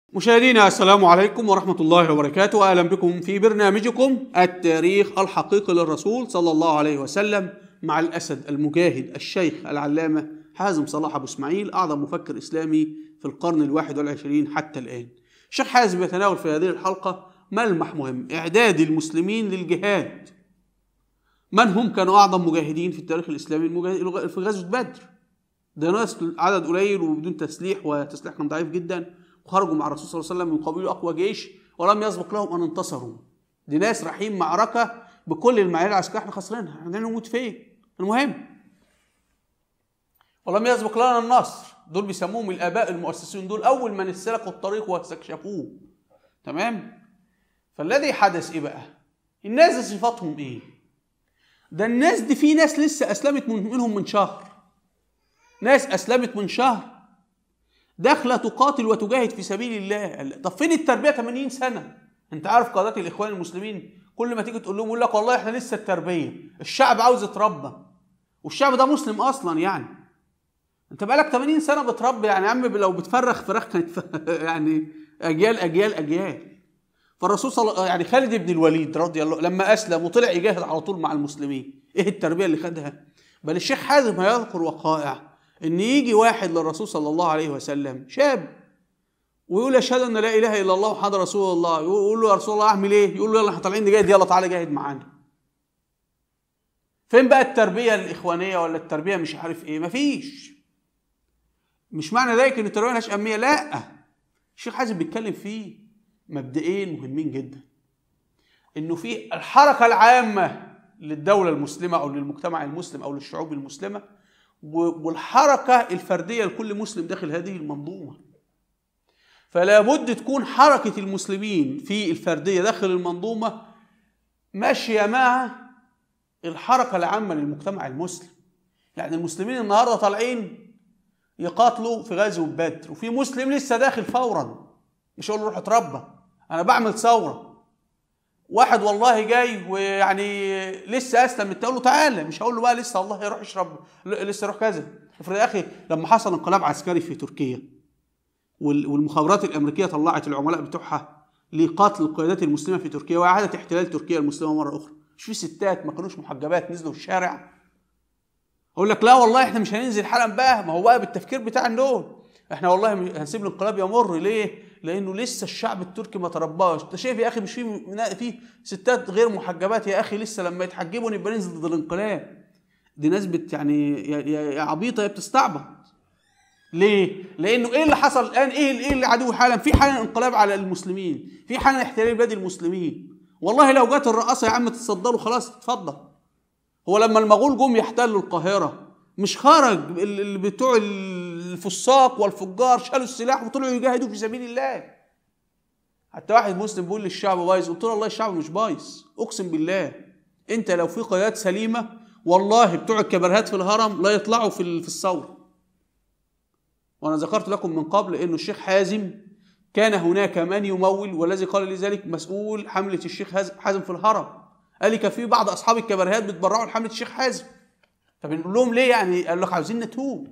مشاهدينا السلام عليكم ورحمة الله وبركاته. أهلا بكم في برنامجكم التاريخ الحقيقي للرسول صلى الله عليه وسلم مع الأسد المجاهد الشيخ العلامة حازم صلاح أبو إسماعيل، أعظم مفكر إسلامي في القرن 21 حتى الآن. الشيخ حازم يتناول في هذه الحلقة ملمح مهم: إعداد المسلمين للجهاد. من هم كانوا أعظم مجاهدين في التاريخ الإسلامي؟ في غزوة بدر. ده ناس عدد قليل وبدون تسليح، وتسليح كان ضعيف جدا، وخرجوا مع الرسول صلى الله عليه وسلم من قبيل أقوى جيش ولم يسبق لهم أن انتصروا. دي ناس رايحين معركة بكل المعايير العسكرية احنا خسرينها، احنا نموت فين؟ المهم ولم يسبق لنا النصر. دول بيسموهم الآباء المؤسسين، دول أول من سلكوا الطريق واستكشفوه. تمام؟ فالذي حدث إيه بقى؟ الناس دي صفاتهم إيه؟ ده الناس دي في ناس لسه أسلمت منهم من شهر. ناس أسلمت من شهر داخله تقاتل وتجاهد في سبيل الله. طب فين التربيه 80 سنه؟ انت عارف قادات الاخوان المسلمين كل ما تيجي تقول لهم يقول لك والله احنا لسه التربيه، الشعب عاوز يتربى، والشعب ده مسلم اصلا. يعني انت بقالك 80 سنه بتربي، يعني يا عم لو بتفرخ فراخ كانت يعني اجيال اجيال اجيال. فالرسول يعني خالد بن الوليد رضي الله لما اسلم وطلع يجاهد على طول مع المسلمين، ايه التربيه اللي خدها؟ بل الشيخ حازم هيذكر وقائع ان يجي واحد للرسول صلى الله عليه وسلم شاب ويقول اشهد ان لا اله الا الله محمد رسول الله، يقول له يا رسول الله اعمل ايه؟ يقول له يلا احنا طالعين نجاهد، يلا تعالى جاهد معانا. فين بقى التربيه الاخوانيه ولا التربيه مش عارف ايه؟ مفيش. مش معنى ذلك ان التربيه ملهاش اهميه، لا. الشيخ حازم بيتكلم فيه مبدئين مهمين جدا، انه في الحركه العامه للدوله المسلمه او للمجتمع المسلم او للشعوب المسلمه، والحركة الفردية لكل مسلم داخل هذه المنظومة. فلا بد تكون حركة المسلمين في الفردية داخل المنظومة ماشية مع الحركة العامة للمجتمع المسلم. يعني المسلمين النهاردة طالعين يقاتلوا في غزوة بدر، وفي مسلم لسه داخل فورا، مش هقول له روح اتربى، أنا بعمل ثورة. واحد والله جاي ويعني لسه اسلم، تقول له تعالى، مش هقول له بقى لسه والله يروح يشرب، لسه يروح كذا. افرض يا اخي لما حصل انقلاب عسكري في تركيا والمخابرات الامريكيه طلعت العملاء بتوعها لقتل القيادات المسلمه في تركيا واعاده احتلال تركيا المسلمه مره اخرى، مش في ستات ما كانوش محجبات نزلوا الشارع؟ اقول لك لا والله احنا مش هننزل حالا بقى، ما هو بقى بالتفكير بتاع النور، احنا والله هنسيب الانقلاب يمر. ليه؟ لانه لسه الشعب التركي ما ترباش. انت شايف يا اخي مش في ستات غير محجبات يا اخي، لسه لما يتحجبوا نبقى ننزل ضد الانقلاب. دي ناس يعني يا عبيطه يا بتستعبط. ليه؟ لانه ايه اللي حصل الان؟ ايه اللي عدو حالا؟ في حالا انقلاب على المسلمين، في حالا احتلال بلاد المسلمين. والله لو جت الرئاسه يا عم تتصدروا خلاص اتفضل. هو لما المغول جم يحتلوا القاهره مش خرج اللي بتوع الفساق والفجار شالوا السلاح وطلعوا يجاهدوا في سبيل الله؟ حتى واحد مسلم بيقول للشعب بايظ، قلت له والله الشعب مش بايظ، اقسم بالله انت لو في قيادات سليمه والله بتوع الكبرهات في الهرم لا يطلعوا في الثوره. وانا ذكرت لكم من قبل انه الشيخ حازم كان هناك من يمول، والذي قال لي ذلك مسؤول حمله الشيخ حازم في الهرم، قال لي كان في بعض اصحاب الكبرهات بيتبرعوا لحمله الشيخ حازم. فبنقول لهم ليه؟ يعني قال لك عاوزين نتوب.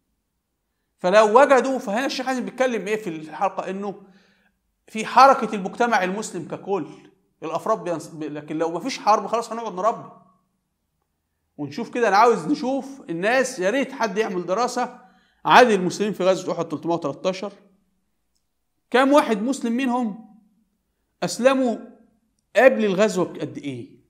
فلو وجدوا، فهنا الشيخ حازم بيتكلم ايه في الحلقه؟ انه في حركه المجتمع المسلم ككل، الافراد لكن لو ما فيش حرب خلاص هنقعد نربي ونشوف كده. انا عاوز نشوف الناس، يا ريت حد يعمل دراسه عدد المسلمين في غزوه احد 313، كام واحد مسلم منهم اسلموا قبل الغزوه بقد ايه؟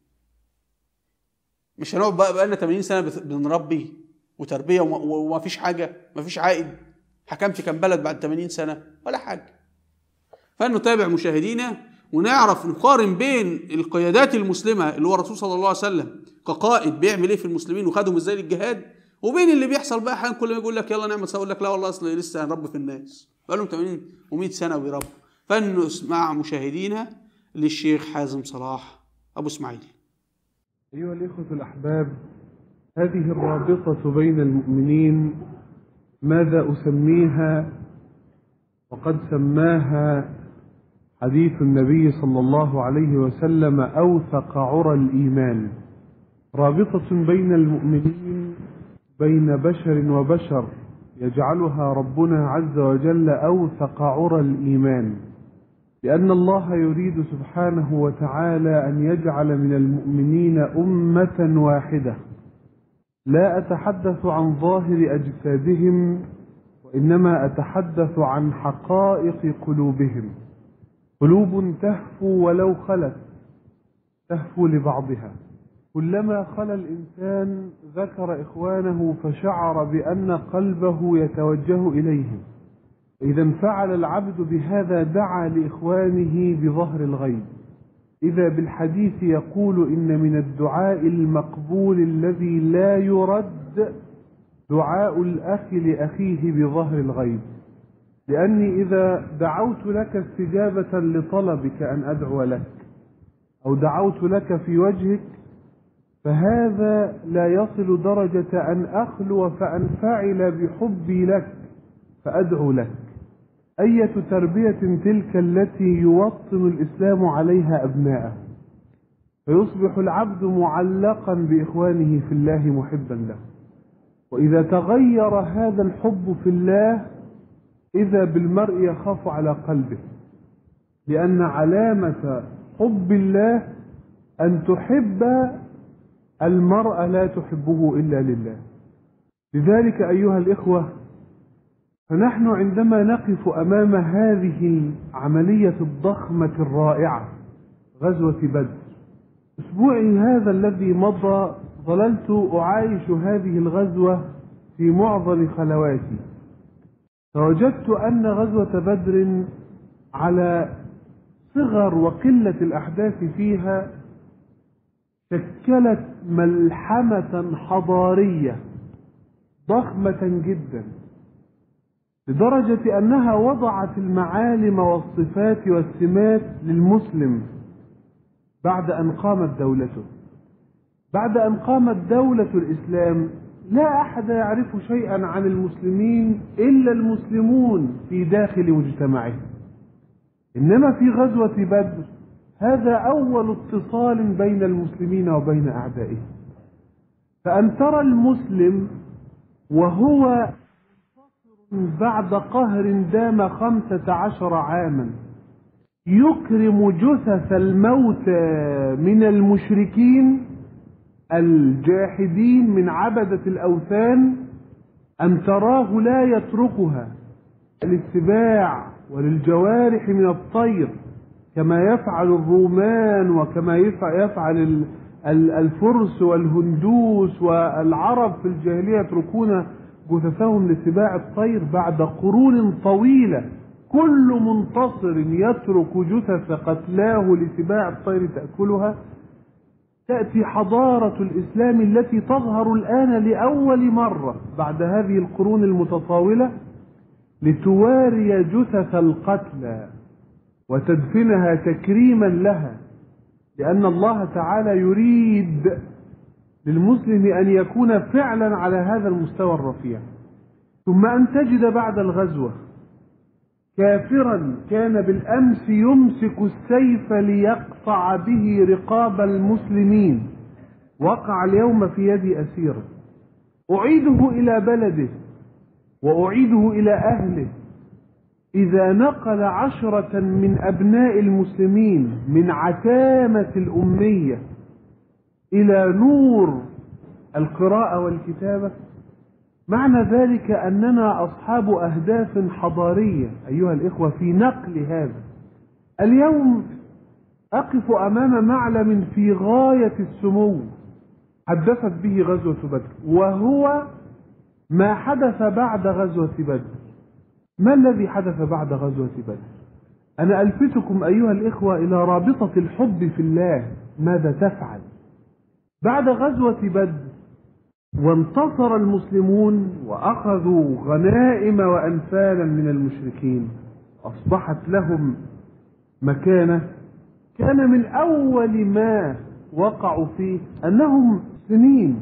مش هنقعد بقى لنا 80 سنه بنربي وتربيه وما فيش حاجه، ما فيش عائد. حكمت كام بلد بعد 80 سنه؟ ولا حاجه. فنتابع مشاهدينا ونعرف نقارن بين القيادات المسلمه اللي هو الرسول صلى الله عليه وسلم كقائد بيعمل ايه في المسلمين وخدهم ازاي للجهاد، وبين اللي بيحصل بقى حال كل ما يقول لك يلا نعمل سوا، يقول لك لا والله اصل لسه هنربي في الناس، بقى لهم 80 و100 سنه بيربوا. فنسمع مشاهدينا للشيخ حازم صلاح ابو اسماعيل. أيها الإخوة الأحباب، هذه الرابطة بين المؤمنين ماذا أسميها؟ وقد سماها حديث النبي صلى الله عليه وسلم أوثق عرى الإيمان. رابطة بين المؤمنين، بين بشر وبشر يجعلها ربنا عز وجل أوثق عرى الإيمان، لأن الله يريد سبحانه وتعالى أن يجعل من المؤمنين أمة واحدة، لا أتحدث عن ظاهر أجسادهم، وإنما أتحدث عن حقائق قلوبهم. قلوب تهفو ولو خلت، تهفو لبعضها. كلما خلا الإنسان ذكر إخوانه فشعر بأن قلبه يتوجه إليهم. إذا انفعل العبد بهذا دعا لإخوانه بظهر الغيب. إذا بالحديث يقول إن من الدعاء المقبول الذي لا يرد دعاء الأخ لأخيه بظهر الغيب، لأني إذا دعوت لك استجابة لطلبك أن أدعو لك، أو دعوت لك في وجهك، فهذا لا يصل درجة أن أخلو فأنفعل بحبي لك فأدعو لك. أية تربية تلك التي يوطن الإسلام عليها أبناءه، فيصبح العبد معلقا بإخوانه في الله محبا له. وإذا تغير هذا الحب في الله إذا بالمرء يخاف على قلبه، لأن علامة حب الله أن تحب المرء لا تحبه إلا لله. لذلك أيها الإخوة، فنحن عندما نقف أمام هذه العملية الضخمة الرائعة غزوة بدر، أسبوعي هذا الذي مضى ظللت أعايش هذه الغزوة في معظم خلواتي، فوجدت أن غزوة بدر على صغر وقلة الأحداث فيها شكلت ملحمة حضارية ضخمة جدا، لدرجة أنها وضعت المعالم والصفات والسمات للمسلم بعد أن قامت دولته. بعد أن قامت دولة الإسلام لا أحد يعرف شيئا عن المسلمين إلا المسلمون في داخل مجتمعهم. إنما في غزوة بدر هذا أول اتصال بين المسلمين وبين أعدائهم. فأن ترى المسلم وهو بعد قهر دام 15 عاما يكرم جثث الموتى من المشركين الجاحدين من عبدة الأوثان، أن تراه لا يتركها للسباع وللجوارح من الطير كما يفعل الرومان وكما يفعل الفرس والهندوس والعرب في الجاهلية، يتركون جثثهم لسباع الطير. بعد قرون طويلة كل منتصر يترك جثث قتلاه لسباع الطير تأكلها. تأتي حضارة الإسلام التي تظهر الآن لأول مرة بعد هذه القرون المتطاولة لتواري جثث القتلى وتدفنها تكريما لها، لأن الله تعالى يريد للمسلم أن يكون فعلا على هذا المستوى الرفيع. ثم أن تجد بعد الغزوة كافرا كان بالأمس يمسك السيف ليقطع به رقاب المسلمين وقع اليوم في يد أسير، أعيده إلى بلده وأعيده إلى أهله. إذا نقل 10 من أبناء المسلمين من عتامة الأمية إلى نور القراءة والكتابة، معنى ذلك أننا أصحاب أهداف حضارية أيها الإخوة في نقل هذا. اليوم أقف أمام معلم في غاية السمو حدثت به غزوة بدر، وهو ما حدث بعد غزوة بدر. ما الذي حدث بعد غزوة بدر؟ أنا ألفتكم أيها الإخوة إلى رابطة الحب في الله. ماذا تفعل بعد غزوة بدر؟ وانتصر المسلمون وأخذوا غنائم وأنفالا من المشركين، أصبحت لهم مكانة. كان من أول ما وقعوا فيه أنهم سنين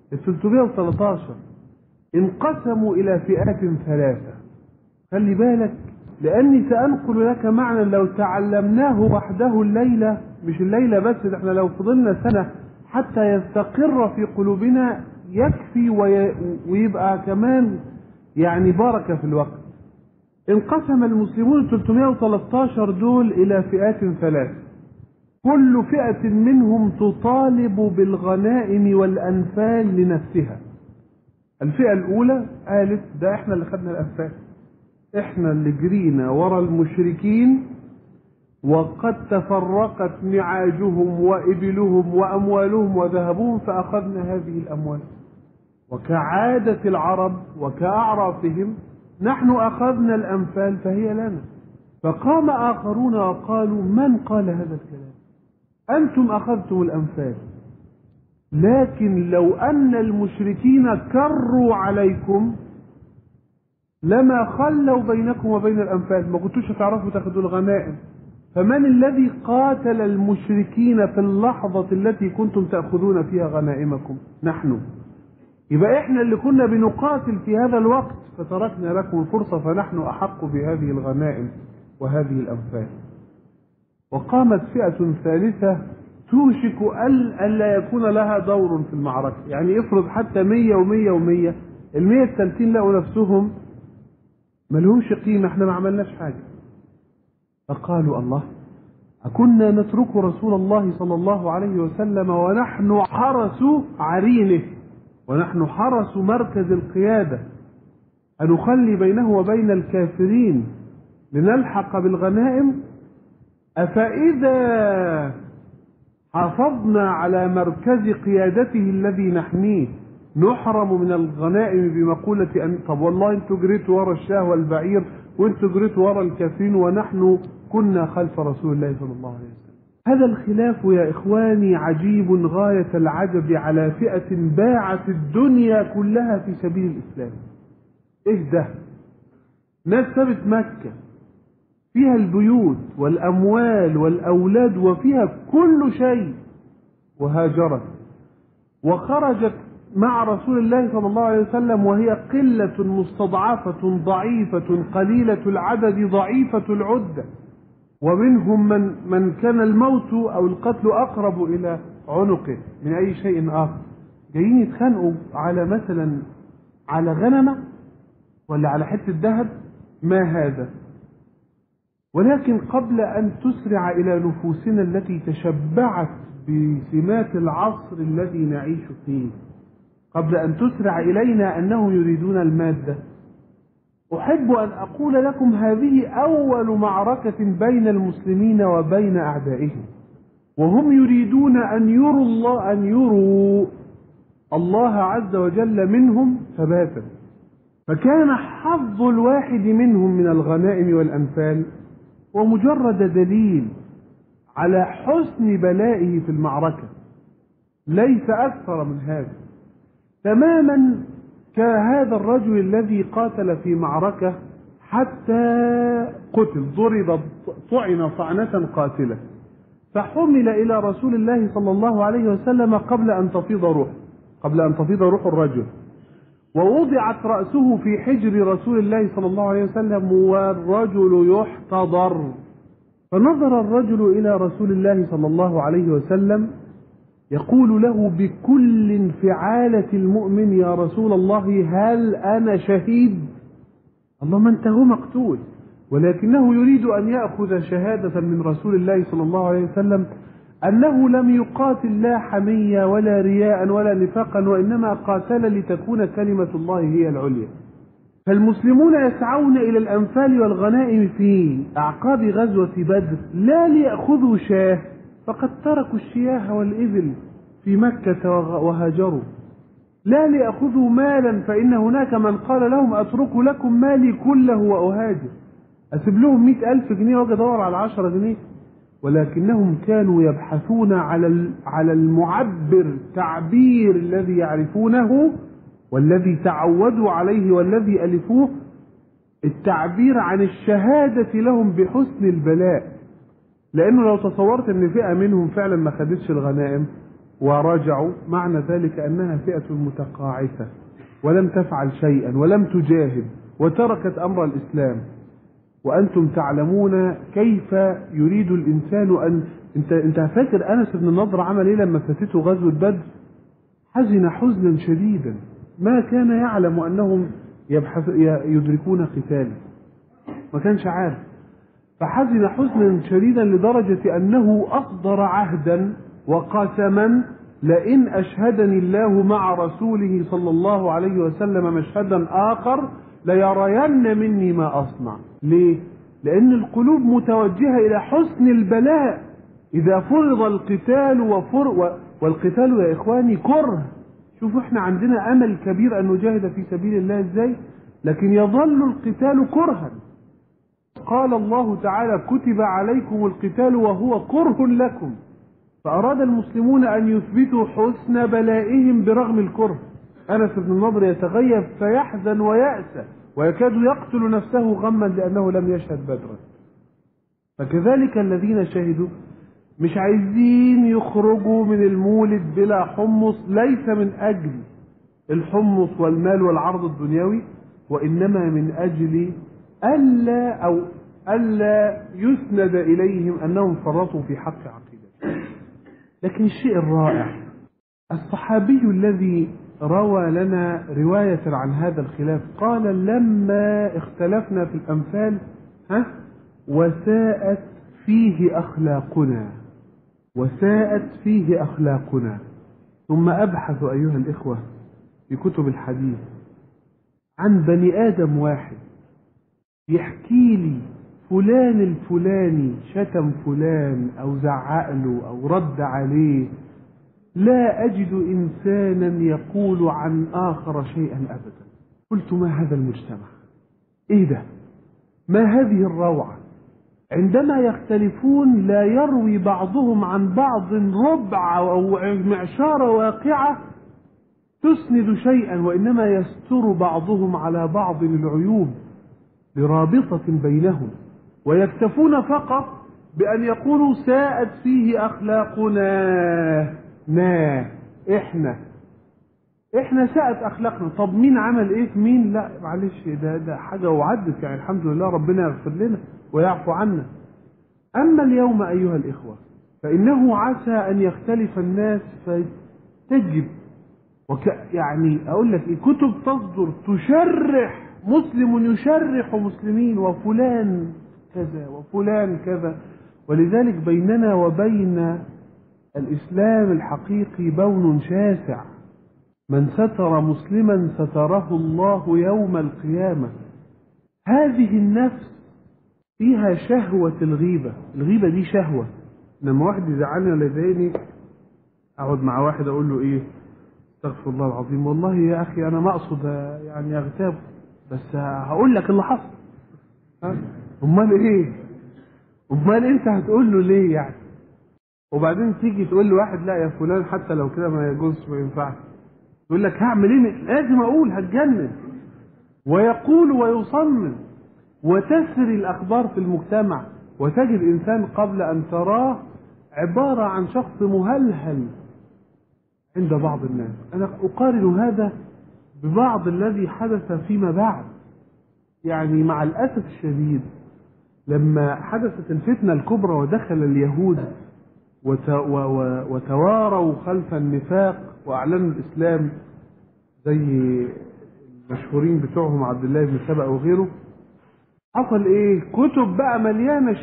313 انقسموا إلى فئات 3. خلي بالك، لأني سأنقل لك معنى لو تعلمناه وحده الليلة، مش الليلة بس، احنا لو فضلنا سنة حتى يستقر في قلوبنا يكفي ويبقى كمان يعني بركة في الوقت. انقسم المسلمون 313 دول إلى فئات ثلاث، كل فئة منهم تطالب بالغنائم والأنفال لنفسها. الفئة الأولى قالت ده احنا اللي خدنا الأنفال، احنا اللي جرينا ورا المشركين وقد تفرقت نعاجهم وإبلهم وأموالهم وذهبهم فأخذنا هذه الأموال، وكعادة العرب وكأعرافهم نحن أخذنا الأنفال فهي لنا. فقام آخرون وقالوا من قال هذا الكلام؟ أنتم أخذتم الأنفال، لكن لو أن المشركين كروا عليكم لما خلوا بينكم وبين الأنفال، ما كنتوش هتعرفوا تاخذوا الغنائم. فمن الذي قاتل المشركين في اللحظة التي كنتم تأخذون فيها غنائمكم؟ نحن. يبقى احنا اللي كنا بنقاتل في هذا الوقت فتركنا لكم الفرصة، فنحن أحق بهذه الغنائم وهذه الأنفال. وقامت فئة ثالثة توشك ألا يكون لها دور في المعركة، يعني افرض حتى 100 و100 و100، ال100 الثالثين لقوا نفسهم ما لهمش قيمة، احنا ما عملناش حاجة. فقالوا الله، أكنا نترك رسول الله صلى الله عليه وسلم ونحن حرس عرينه ونحن حرس مركز القيادة، أنخلي بينه وبين الكافرين لنلحق بالغنائم؟ أفإذا حافظنا على مركز قيادته الذي نحميه نحرم من الغنائم بمقولة أن طب والله انتوا جريتوا ورا الشاه والبعير وانتوا جريتوا ورا الكافرين ونحن كنا خلف رسول الله صلى الله عليه وسلم. هذا الخلاف يا إخواني عجيب غاية العجب على فئة باعت الدنيا كلها في سبيل الإسلام. إيه ده؟ ناس سابت مكة فيها البيوت والأموال والأولاد وفيها كل شيء وهاجرت وخرجت مع رسول الله صلى الله عليه وسلم وهي قلة مستضعفة ضعيفة قليلة العدد ضعيفة العدة، ومنهم من كان الموت أو القتل أقرب إلى عنقه من أي شيء آخر. جايين يتخانقوا على مثلا على غنمة ولا على حتة ذهب، ما هذا؟ ولكن قبل أن تسرع إلى نفوسنا التي تشبعت بسمات العصر الذي نعيش فيه، قبل أن تسرع إلينا أنهم يريدون المادة، أحب أن أقول لكم هذه أول معركة بين المسلمين وبين أعدائهم، وهم يريدون أن يروا الله عز وجل منهم ثباتا. فكان حظ الواحد منهم من الغنائم والأنفال ومجرد دليل على حسن بلائه في المعركة، ليس أكثر من هذا. تماما كهذا الرجل الذي قاتل في معركة حتى قتل، ضرب طعن طعنة قاتلة، فحمل إلى رسول الله صلى الله عليه وسلم قبل أن تفيض روح الرجل، ووضعت رأسه في حجر رسول الله صلى الله عليه وسلم والرجل يحتضر. فنظر الرجل إلى رسول الله صلى الله عليه وسلم يقول له بكل انفعالة المؤمن: يا رسول الله هل أنا شهيد؟ اللهم أنت هو مقتول، ولكنه يريد أن يأخذ شهادة من رسول الله صلى الله عليه وسلم أنه لم يقاتل لا حمية ولا رياء ولا نفاقا، وإنما قاتل لتكون كلمة الله هي العليا. فالمسلمون يسعون إلى الأنفال والغنائم في أعقاب غزوة بدر لا ليأخذوا شاه، فقد تركوا الشياه والإبل في مكة وهاجروا، لا ليأخذوا مالا، فإن هناك من قال لهم أترك لكم مالي كله وأهاجر، أسيب لهم 100,000 جنيه وأجي أدور على 10 جنيه. ولكنهم كانوا يبحثون على المعبر، تعبير الذي يعرفونه والذي تعودوا عليه والذي ألفوه، التعبير عن الشهادة لهم بحسن البلاء. لأنه لو تصورت أن فئة منهم فعلا ما خدتش الغنائم ورجعوا، معنى ذلك أنها فئة متقاعسة ولم تفعل شيئا ولم تجاهد وتركت أمر الإسلام. وأنتم تعلمون كيف يريد الإنسان أن أنت فاكر أنس بن النضر عمل إيه لما فاتته غزوة بدر؟ حزن حزنا شديدا، ما كان يعلم أنهم يدركون قتالي، ما كانش عارف. فحزن حزنا شديدا لدرجة أنه أصدر عهدا وقسما: لئن أشهدني الله مع رسوله صلى الله عليه وسلم مشهدا آخر ليرين مني ما أصنع. ليه؟ لأن القلوب متوجهة إلى حسن البلاء. إذا فرض القتال والقتال يا إخواني كره. شوفوا احنا عندنا أمل كبير أن نجاهد في سبيل الله إزاي، لكن يظل القتال كرها. قال الله تعالى: كتب عليكم القتال وهو كره لكم. فأراد المسلمون أن يثبتوا حسن بلائهم برغم الكره. أنس بن النضر يتغيب فيحزن ويأسى ويكاد يقتل نفسه غما لأنه لم يشهد بدرا. فكذلك الذين شهدوا مش عايزين يخرجوا من المولد بلا حمص، ليس من أجل الحمص والمال والعرض الدنيوي، وإنما من أجل ألا يسند إليهم أنهم فرطوا في حق عقيدة. لكن الشيء الرائع الصحابي الذي روى لنا رواية عن هذا الخلاف قال: لما اختلفنا في الأمثال وساءت فيه أخلاقنا. ثم أبحث أيها الإخوة في كتب الحديث عن بني آدم واحد يحكي لي فلان الفلاني شتم فلان أو زعق له أو رد عليه، لا أجد إنسانا يقول عن آخر شيئا أبدا. قلت: ما هذا المجتمع؟ إيه ده؟ ما هذه الروعة؟ عندما يختلفون لا يروي بعضهم عن بعض ربع أو معشار واقعة تسند شيئا، وإنما يستر بعضهم على بعض العيوب لرابطة بينهم، ويكتفون فقط بأن يقولوا: ساءت فيه أخلاقنا. إحنا ساءت أخلاقنا. طب مين عمل إيه في مين؟ لا معلش، ده حاجة وعدت، يعني الحمد لله ربنا يغفر لنا ويعفو عنا. أما اليوم أيها الإخوة فإنه عسى أن يختلف الناس فتجب يعني أقول لك كتب تصدر تشرح، مسلم يشرح مسلمين، وفلان كذا وفلان كذا. ولذلك بيننا وبين الإسلام الحقيقي بون شاسع. من ستر مسلما ستره الله يوم القيامة. هذه النفس فيها شهوة الغيبة دي شهوة. لما واحد يزعلني ولا يضايقني أقعد مع واحد أقول له إيه؟ استغفر الله العظيم، والله يا أخي أنا ما أقصد يعني أغتاب، بس هقول لك اللي حصل. أمال إيه؟ أمال أنت هتقول له ليه يعني؟ وبعدين تيجي تقول له واحد: لا يا فلان حتى لو كده ما يجوزش ما ينفعش. يقول لك: هعمل إيه؟ لازم أقول، هتجنن. ويقول ويصمم، وتسري الأخبار في المجتمع، وتجد إنسان قبل أن تراه عبارة عن شخص مهلهل عند بعض الناس. أنا أقارن هذا ببعض الذي حدث فيما بعد. يعني مع الأسف الشديد لما حدثت الفتنة الكبرى ودخل اليهود وتواروا خلف النفاق وأعلنوا الإسلام، زي المشهورين بتوعهم عبد الله بن سبأ وغيره، حصل إيه؟ كتب بقى مليانة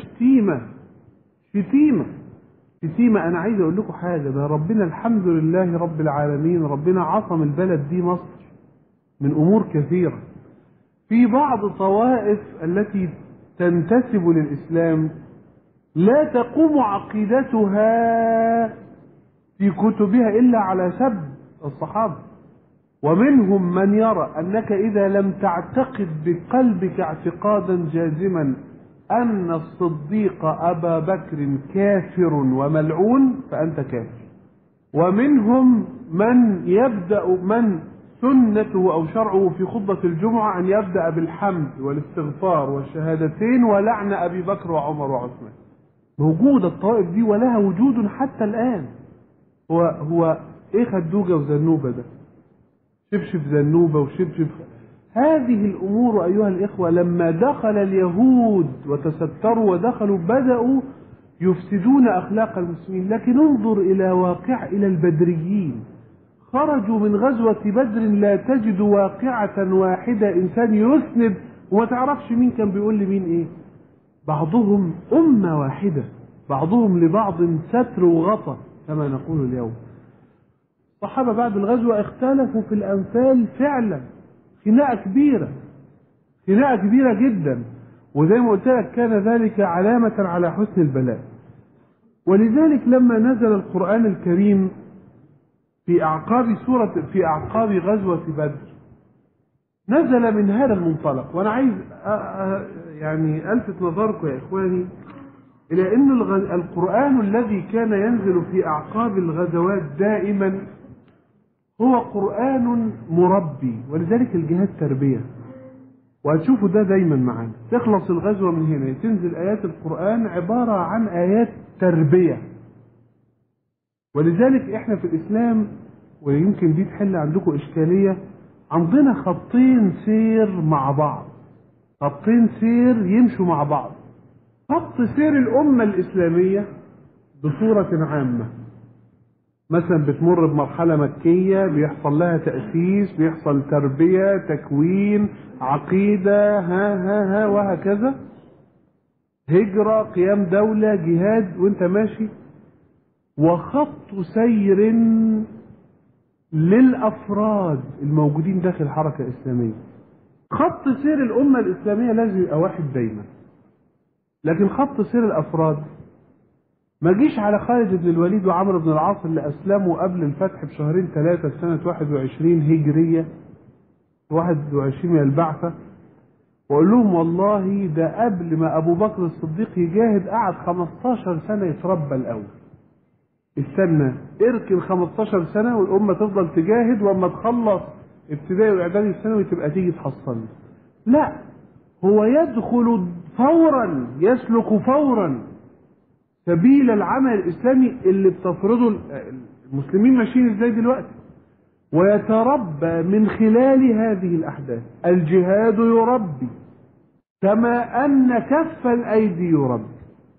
شتيمة. أنا عايز أقول لكم حاجة، ده ربنا الحمد لله رب العالمين، ربنا عصم البلد دي مصر من أمور كثيرة. في بعض الطوائف التي تنتسب للإسلام لا تقوم عقيدتها في كتبها إلا على سب الصحابة. ومنهم من يرى أنك إذا لم تعتقد بقلبك اعتقادا جازما أن الصديق أبا بكر كافر وملعون فأنت كافر. ومنهم من سنته أو شرعه في خطبة الجمعة أن يبدأ بالحمد والاستغفار والشهادتين ولعن أبي بكر وعمر وعثمان. موجودة الطوائف دي ولها وجود حتى الآن. هو إيه خدوجة وزنوبة ده؟ شبشب زنوبة وشبشب. هذه الأمور أيها الإخوة لما دخل اليهود وتستروا ودخلوا بدأوا يفسدون أخلاق المسلمين. لكن انظر إلى البدريين، خرجوا من غزوة بدر لا تجد واقعة واحدة إنسان يسند وما تعرفش مين كان بيقول لمين إيه. بعضهم أمة واحدة، بعضهم لبعض ستر وغطى كما نقول اليوم. الصحابة بعد الغزوة اختلفوا في الأنفال فعلا، خناقة كبيرة، خناقة كبيرة جدا، وزي ما قلت لك كان ذلك علامة على حسن البلاء. ولذلك لما نزل القرآن الكريم في أعقاب غزوة بدر نزل من هذا المنطلق. وأنا عايز يعني ألفت نظركم يا إخواني إلى أن القرآن الذي كان ينزل في أعقاب الغزوات دائما هو قرآن مربي، ولذلك الجهاد تربية. وهتشوفوا ده دايما معانا، تخلص الغزوة من هنا تنزل آيات القرآن عبارة عن آيات تربية. ولذلك احنا في الإسلام، ويمكن دي تحل عندكم إشكالية، عندنا خطين سير مع بعض، خطين سير يمشوا مع بعض. خط سير الأمة الإسلامية بصورة عامة، مثلا بتمر بمرحلة مكية بيحصل لها تأسيس، بيحصل تربية، تكوين، عقيدة، ها وهكذا، هجرة، قيام دولة، جهاد، وانت ماشي. وخط سير للأفراد الموجودين داخل الحركة الإسلامية. خط سير الأمة الإسلامية لازم يبقى واحد دايما، لكن خط سير الأفراد ما جيش على خالد بن الوليد وعمرو بن العاص اللي أسلموا قبل الفتح بشهرين ثلاثة سنة 21 هجرية 21 من البعثة، وأقول لهم والله ده قبل ما أبو بكر الصديق يجاهد قعد 15 سنة يتربى الأول. استنى اركن 15 سنة والأمة تفضل تجاهد، وأما تخلص ابتدائي وإعدادي الثانوي تبقى تيجي تحصلني. لا، هو يدخل فورا، يسلك فورا سبيل العمل الإسلامي اللي بتفرضه المسلمين ماشيين ازاي دلوقتي، ويتربى من خلال هذه الأحداث. الجهاد يربي كما أن كف الأيدي يربي،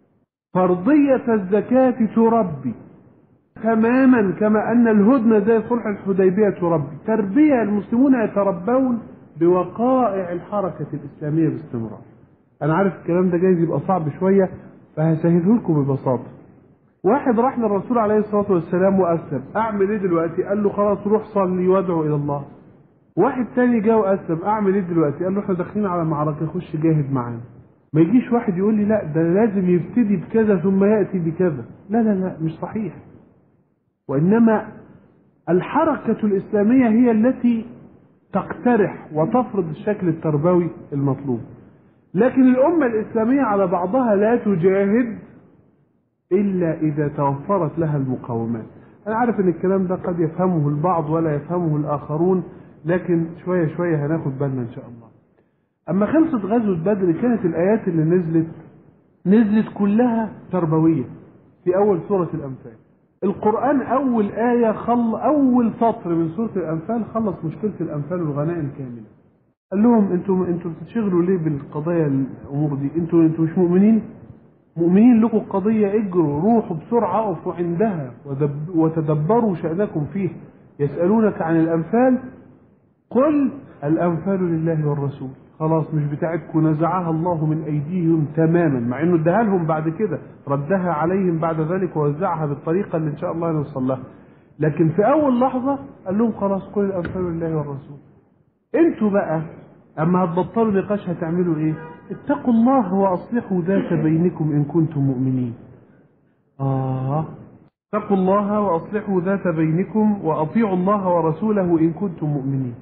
فرضية الزكاة تربي تماما كما أن الهدنة زي صلح الحديبية تربي. تربية المسلمون يتربون بوقائع الحركة الإسلامية باستمرار. أنا عارف الكلام ده جايز يبقى صعب شوية، فهسهله لكم ببساطة. واحد راح للرسول عليه الصلاة والسلام وأسلم، أعمل إيه دلوقتي؟ قال له خلاص روح صلي وادعو إلى الله. واحد تاني جاء وأسلم، أعمل إيه دلوقتي؟ قال له إحنا داخلين على معركة، خش جاهد معانا. ما يجيش واحد يقول لي لا ده لازم يبتدي بكذا ثم يأتي بكذا. لا لا لا، مش صحيح. وإنما الحركة الإسلامية هي التي تقترح وتفرض الشكل التربوي المطلوب، لكن الأمة الإسلامية على بعضها لا تجاهد إلا إذا توفرت لها المقومات. أنا عارف أن الكلام ده قد يفهمه البعض ولا يفهمه الآخرون، لكن شوية شوية هناخد بالنا إن شاء الله. أما خلصت غزوة بدر كانت الآيات اللي نزلت كلها تربوية. في أول سورة الأنفال القرآن أول آية أول سطر من سورة الأنفال خلص مشكلة الأنفال والغنائم كاملة. قال لهم انتوا بتشغلوا ليه بالقضايا الأمور دي؟ انتوا مش مؤمنين لكم قضية، اجروا روحوا بسرعة اقفوا عندها وتدبروا شأنكم فيه. يسألونك عن الأنفال قل الأنفال لله والرسول. خلاص مش بتاعتكم، نزعها الله من أيديهم تماما، مع انه اداها لهم بعد كده، ردها عليهم بعد ذلك ووزعها بالطريقة اللي ان شاء الله نوصل لها. لكن في اول لحظة قال لهم خلاص قل الأنفال لله والرسول. انتوا بقى اما هتبطلوا نقاش هتعملوا ايه؟ اتقوا الله واصلحوا ذات بينكم ان كنتم مؤمنين. اتقوا الله واصلحوا ذات بينكم واطيعوا الله ورسوله ان كنتم مؤمنين.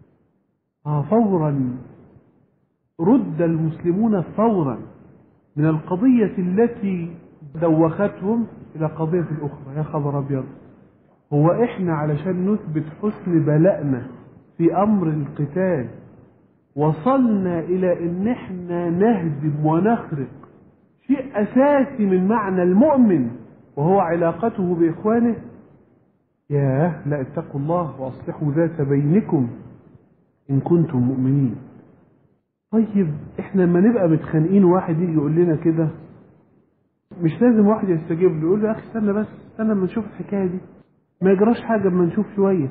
فورا رد المسلمون فورا من القضية التي دوختهم الى قضية اخرى. يا خبر ابيض، هو احنا علشان نثبت حسن بلائنا في امر القتال وصلنا الى ان احنا نهدم ونخرق شيء اساسي من معنى المؤمن وهو علاقته باخوانه؟ ياه، لا، اتقوا الله واصلحوا ذات بينكم ان كنتم مؤمنين. طيب احنا لما نبقى متخانقين واحد يجي يقول لنا كده، مش لازم واحد يستجيب له يقول له يا اخي استنى بس، استنى اما نشوف الحكايه دي. ما يجراش حاجة اما نشوف شوية.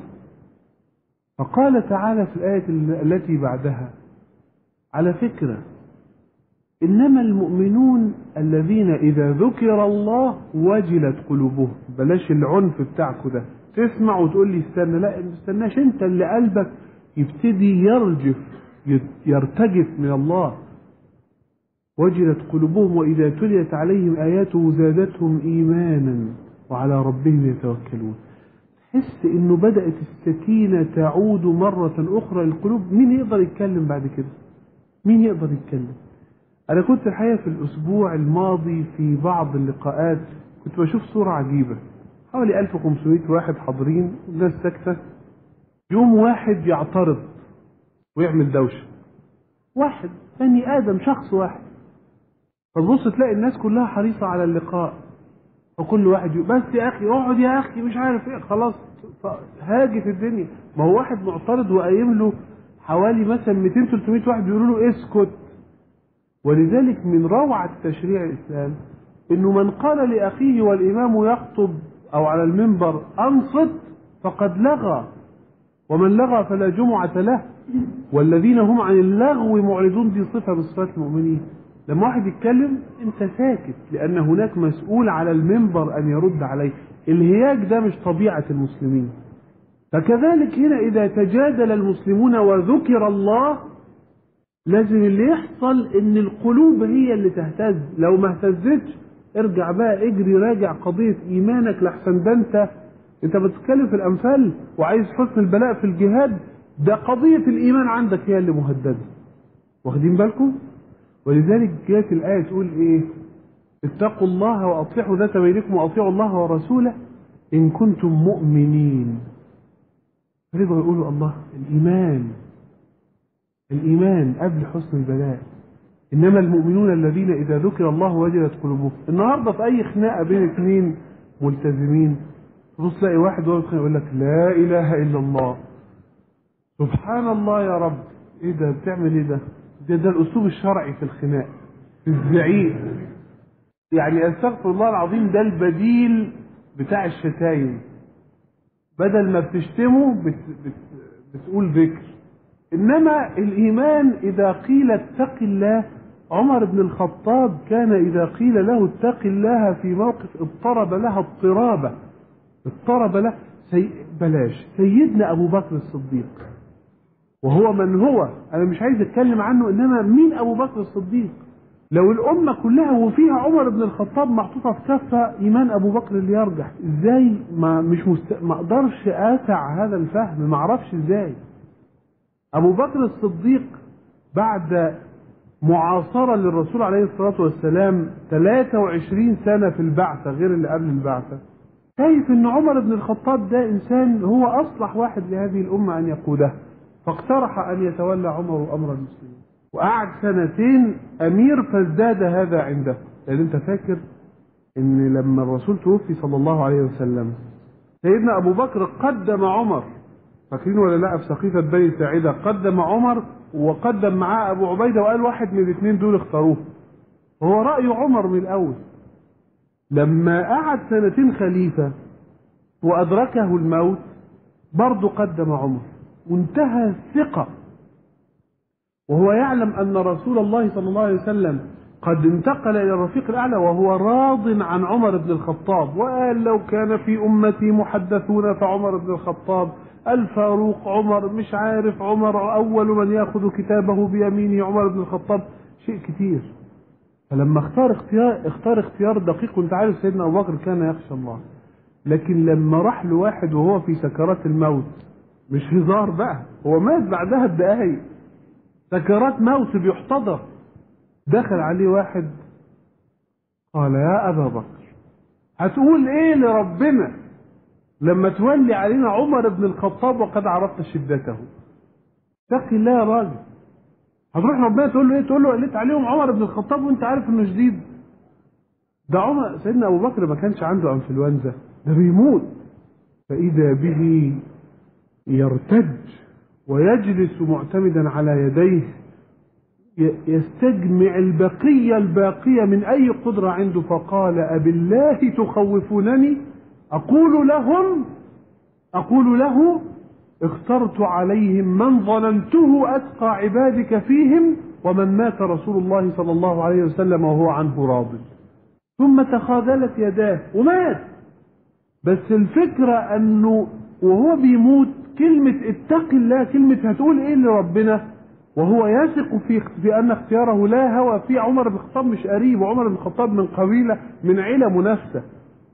فقال تعالى في الآية التي بعدها: على فكرة إنما المؤمنون الذين إذا ذكر الله وجلت قلوبهم. بلاش العنف بتاعكوا ده، تسمع وتقول لي استنى، لا ما استناش، انت اللي قلبك يبتدي يرجف يرتجف من الله. وجلت قلوبهم وإذا تليت عليهم آياته زادتهم إيمانا وعلى ربهم يتوكلون. تحس إنه بدأت السكينة تعود مرة أخرى للقلوب. مين يقدر يتكلم بعد كده؟ مين يقدر يتكلم؟ أنا كنت الحقيقة في الأسبوع الماضي في بعض اللقاءات كنت بشوف صورة عجيبة، حوالي 1500 واحد حاضرين، الناس ساكتة، يوم واحد يعترض ويعمل دوشة، واحد بني آدم، شخص واحد، فتبص تلاقي الناس كلها حريصة على اللقاء، وكل واحد يقول بس يا أخي اقعد يا أخي مش عارف إيه، خلاص هاجت الدنيا. ما هو واحد معترض وقايم له حوالي مثلا 200-300 واحد بيقولوا له اسكت. ولذلك من روعة تشريع الإسلام إنه من قال لأخيه والإمام يخطب أو على المنبر أنصت فقد لغى، ومن لغى فلا جمعة له، والذين هم عن اللغو معرضون. دي صفة من صفات المؤمنين. لما واحد يتكلم أنت ساكت، لأن هناك مسؤول على المنبر أن يرد عليه. الهياج ده مش طبيعة المسلمين. فكذلك هنا إذا تجادل المسلمون وذكر الله لازم اللي يحصل ان القلوب هي اللي تهتز. لو ما اهتزتش ارجع بقى اجري راجع قضية ايمانك، لحسن ده انت بتتكلم في الامثال وعايز حسن البلاء في الجهاد، ده قضية الايمان عندك هي اللي مهددة. واخدين بالكم؟ ولذلك جاءت الآية تقول ايه؟ اتقوا الله واصلحوا ذات بينكم واطيعوا الله ورسوله ان كنتم مؤمنين. رضوا يقولوا الله الإيمان قبل حسن البلاء. إنما المؤمنون الذين إذا ذكر الله وجلت قلوبهم. النهاردة في أي خناقة بين اثنين ملتزمين تبص تلاقي واحد يقول لك لا إله إلا الله، سبحان الله يا رب. إيه ده؟ بتعمل إيه ده؟ ده الأسلوب الشرعي في الخناق، في الزعيق. يعني أستغفر الله العظيم، ده البديل بتاع الشتايم. بدل ما بتشتمه بتقول ذكر. إنما الإيمان إذا قيل اتق الله، عمر بن الخطاب كان إذا قيل له اتق الله في موقف اضطرب لها اضطرابة، اضطرب له بلاش سيدنا أبو بكر الصديق، وهو من هو، أنا مش عايز أتكلم عنه، إنما مين أبو بكر الصديق؟ لو الأمة كلها وفيها عمر بن الخطاب محطوطة في كفة، إيمان أبو بكر اللي يرجح. إزاي ما أقدرش أسع هذا الفهم، ما أعرفش إزاي. أبو بكر الصديق بعد معاصرة للرسول عليه الصلاة والسلام 23 سنة في البعثة غير اللي قبل البعثة، شايف إن عمر بن الخطاب ده إنسان هو أصلح واحد لهذه الأمة أن يقودها، فاقترح أن يتولى عمر أمر المسلمين، وقعد 2 سنين أمير، فازداد هذا عنده. لأن أنت فاكر إن لما الرسول توفي صلى الله عليه وسلم سيدنا أبو بكر قدم عمر، فاكرين ولا لا؟ في سقيفة بني ساعدة قدم عمر وقدم معاه أبو عبيدة، وقال واحد من الاثنين دول اختاروه. هو رأي عمر من الأول. لما قعد 2 خليفة وأدركه الموت برضه قدم عمر، وانتهى الثقة، وهو يعلم أن رسول الله صلى الله عليه وسلم قد انتقل إلى الرفيق الأعلى، وهو راض عن عمر بن الخطاب، وقال لو كان في أمتي محدثون فعمر بن الخطاب، الفاروق عمر، مش عارف عمر أول من يأخذ كتابه بيمينه عمر بن الخطاب، شيء كتير. فلما اختار اختيار دقيق، وانت عارف سيدنا أبو بكر كان يخشى الله، لكن لما راح له واحد وهو في سكرات الموت، مش هزار بقى، هو مات بعدها بدقايق، سكرات موت بيحتضر، دخل عليه واحد قال يا أبا بكر هتقول ايه لربنا لما تولي علينا عمر بن الخطاب وقد عرفت شدته؟ اتق الله يا راجل. هتروح ربنا تقول له ايه؟ تقول له قلت عليهم عمر بن الخطاب وانت عارف انه شديد؟ ده عمر سيدنا ابو بكر ما كانش عنده انفلونزا، ده بيموت. فاذا به يرتج ويجلس معتمدا على يديه، يستجمع الباقية من أي قدرة عنده، فقال أبالله تخوفونني؟ أقول لهم أقول له اخترت عليهم من ظننته أتقى عبادك فيهم ومن مات رسول الله صلى الله عليه وسلم وهو عنه راض. ثم تخاذلت يداه ومات. بس الفكرة أنه وهو بيموت كلمة اتق الله، كلمة هتقول إيه لربنا وهو يثق في أن اختياره لا هوى فيه. عمر بن الخطاب مش قريب، وعمر بن الخطاب من قبيلة من عيلة منافسة،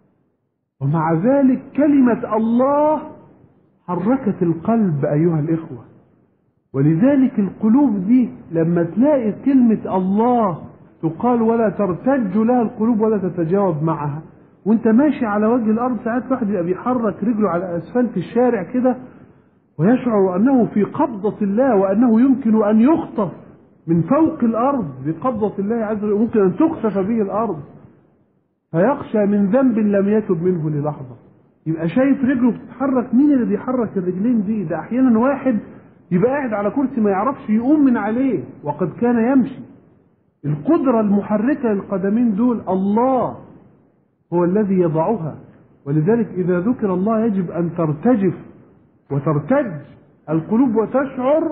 ومع ذلك كلمة الله حركت القلب أيها الإخوة. ولذلك القلوب دي لما تلاقي كلمة الله تقال ولا ترتج لها القلوب ولا تتجاوب معها، وانت ماشي على وجه الأرض ساعات واحد يبقى بيحرك رجله على أسفلت الشارع كده ويشعر أنه في قبضة الله، وأنه يمكن أن يخطف من فوق الأرض بقبضة الله عز وجل، ممكن أن تخسف به الأرض، فيخشى من ذنب لم يتب منه للحظة. يبقى شايف رجله بتتحرك. مين اللي بيحرك الرجلين دي؟ ده أحيانا واحد يبقى قاعد على كرسي ما يعرفش يقوم من عليه وقد كان يمشي. القدرة المحركة للقدمين دول الله هو الذي يضعها. ولذلك إذا ذكر الله يجب أن ترتجف وترتج القلوب وتشعر،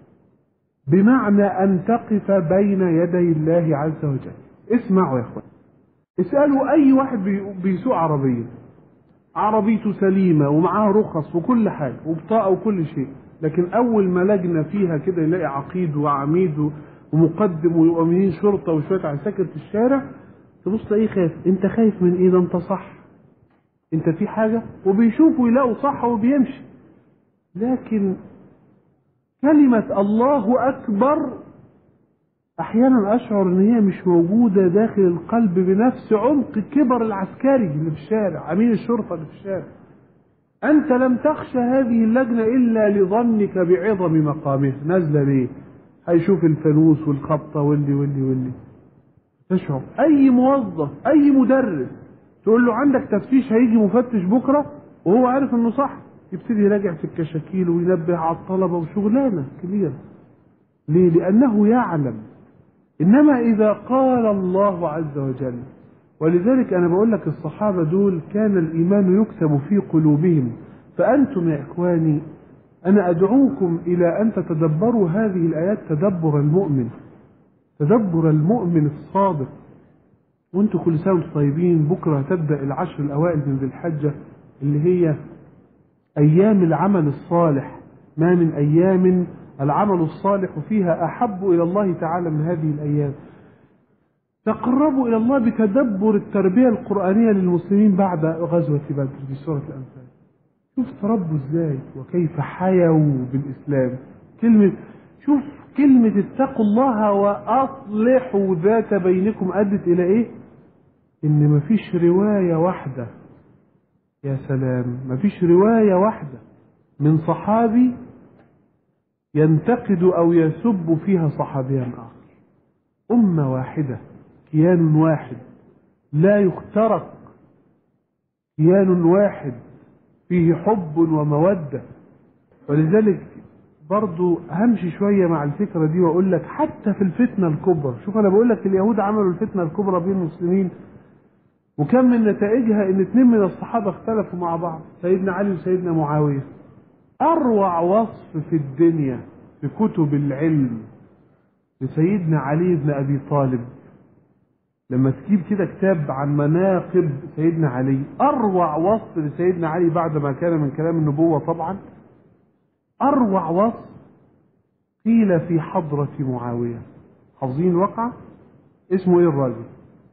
بمعنى أن تقف بين يدي الله عز وجل. اسمعوا يا اخوان، اسألوا أي واحد بيسوق عربيته سليمة ومعاه رخص وكل حاجة وبطاقة وكل شيء، لكن أول ما لجنة فيها كده يلاقي عقيد وعميد ومقدم وأمين شرطة وشوية عساكر في الشارع، تبص تلاقيه خايف. أنت خايف من إيه؟ ده أنت صح، أنت في حاجة، وبيشوفوا يلاقوا صح وبيمشي. لكن كلمة الله أكبر أحيانا أشعر أن هي مش موجودة داخل القلب بنفس عمق كبر العسكري اللي في الشارع، أمين الشرطة اللي في الشارع. أنت لم تخشى هذه اللجنة إلا لظنك بعظم مقامها. نازلة ليه؟ هيشوف الفانوس والخبطة واللي تشعر. أي موظف أي مدرس تقول له عندك تفتيش هيجي مفتش بكرة وهو عارف أنه صح، يبتدي يراجع في الكشاكيل وينبه على الطلبة وشغلانة كبيرة. ليه؟ لأنه يعلم. إنما إذا قال الله عز وجل، ولذلك أنا بقول لك الصحابة دول كان الإيمان يكتب في قلوبهم. فأنتم يا إخواني أنا أدعوكم إلى أن تتدبروا هذه الآيات تدبر المؤمن، تدبر المؤمن الصادق. وانتم كل سنة وانتم طيبين. بكرة هتبدأ العشر الأوائل من ذي الحجة اللي هي أيام العمل الصالح. ما من أيام العمل الصالح فيها أحب إلى الله تعالى من هذه الأيام. تقربوا إلى الله بتدبر التربية القرآنية للمسلمين بعد غزوة بدر في سورة الأنفال. شوف تربوا إزاي وكيف حيوا بالإسلام. شوف كلمة اتقوا الله وأصلحوا ذات بينكم أدت إلى إيه؟ إن مفيش رواية واحدة، يا سلام، مفيش رواية واحدة من صحابي ينتقد أو يسب فيها صحابيا آخر. أمة واحدة، كيان واحد لا يخترق، كيان واحد فيه حب ومودة. ولذلك برضو همشي شوية مع الفكرة دي وأقول لك حتى في الفتنة الكبرى. شوف أنا بقول لك اليهود عملوا الفتنة الكبرى بين المسلمين، وكان من نتائجها إن 2 من الصحابة اختلفوا مع بعض، سيدنا علي وسيدنا معاوية. أروع وصف في الدنيا في كتب العلم لسيدنا علي بن أبي طالب، لما تجيب كده كتاب عن مناقب سيدنا علي، أروع وصف لسيدنا علي بعد ما كان من كلام النبوة طبعا، أروع وصف قيل في حضرة معاوية. حافظين وقع اسمه إيه الراجل؟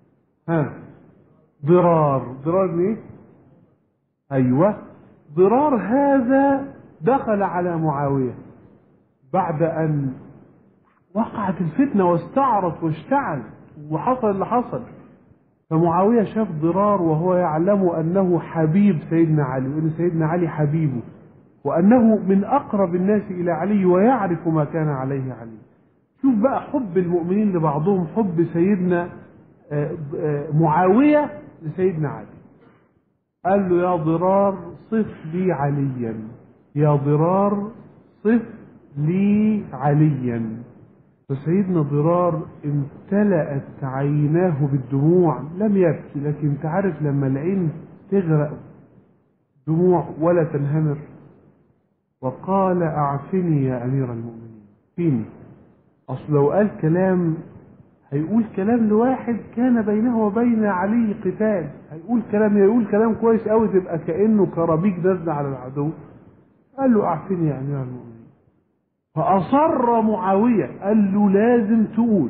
ضرار ايه؟ ايوه، ضرار هذا دخل على معاوية بعد ان وقعت الفتنة واستعرت واشتعل وحصل اللي حصل. فمعاوية شاف ضرار وهو يعلم انه حبيب سيدنا علي، وان سيدنا علي حبيبه، وانه من اقرب الناس الى علي ويعرف ما كان عليه علي. شوف بقى حب المؤمنين لبعضهم، حب سيدنا معاوية لسيدنا علي. قال له يا ضرار صف لي عليا، يا ضرار صف لي عليا. فسيدنا ضرار امتلأت عيناه بالدموع، لم يبكي، لكن تعرف لما العين تغرق دموع ولا تنهمر، وقال أعفني يا أمير المؤمنين، فيني. أصل لو قال كلام هيقول كلام لواحد كان بينه وبين علي قتال، هيقول كلام كويس قوي تبقى كأنه كرابيك نزل على العدو. قال له أعفني يا أمير المؤمنين، فأصر معاوية قال له لازم تقول.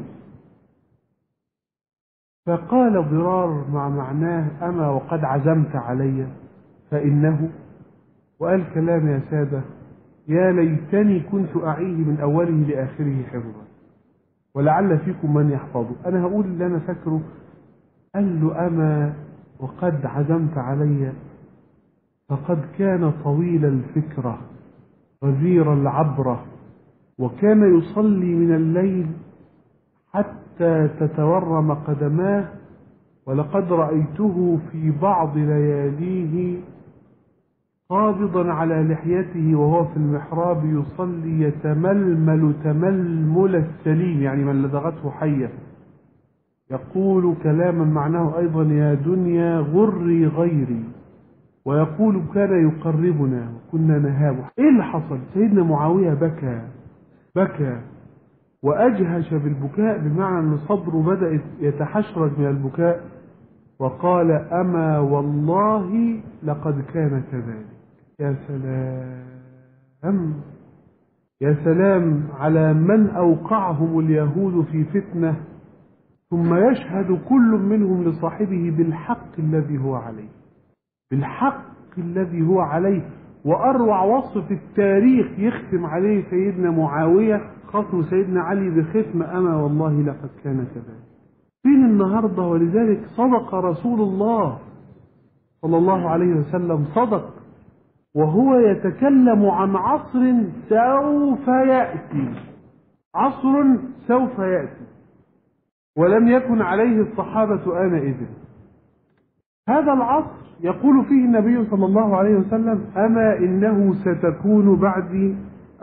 فقال ضرار مع معناه أما وقد عزمت علي فإنه، وقال كلام يا سادة يا ليتني كنت أعيه من أوله لآخره حفظا، ولعل فيكم من يحفظه. أنا هقول اللي أنا فاكره. قال له أما وقد عزمت علي فقد كان طويل الفكرة غزير العبرة، وكان يصلي من الليل حتى تتورم قدماه، ولقد رأيته في بعض لياليه قابضا على لحيته وهو في المحراب يصلي يتململ تململ السليم، يعني من لدغته حية، يقول كلاما معناه أيضا يا دنيا غري غيري، ويقول كان يقربنا وكنا نهابه. ايه اللي حصل؟ سيدنا معاوية بكى وأجهش بالبكاء، بمعنى أن صدره بدأ يتحشرج من البكاء، وقال أما والله لقد كان كذلك. يا سلام، يا سلام على من أوقعهم اليهود في فتنة ثم يشهد كل منهم لصاحبه بالحق الذي هو عليه، بالحق الذي هو عليه. وأروع وصف في التاريخ يختم عليه سيدنا معاوية خصم سيدنا علي بختم أما والله لقد كان كذلك. فين النهاردة؟ ولذلك صدق رسول الله صلى الله عليه وسلم، صدق وهو يتكلم عن عصر سوف يأتي، عصر سوف يأتي ولم يكن عليه الصحابة آنئذ. هذا العصر يقول فيه النبي صلى الله عليه وسلم أما إنه ستكون بعدي